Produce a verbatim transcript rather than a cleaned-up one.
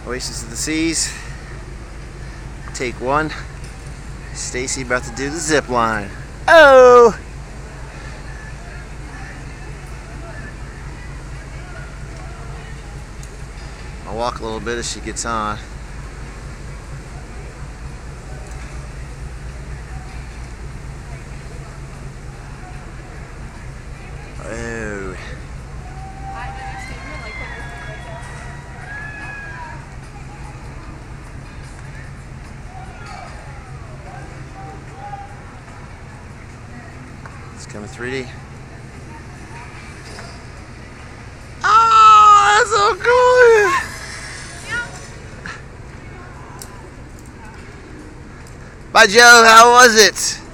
Oasis of the Seas. Take one. Stacy about to do the zip line. Oh! I'll walk a little bit as she gets on. Oh. It's coming three D. Oh, that's so cool! Bye, Joe. How was it?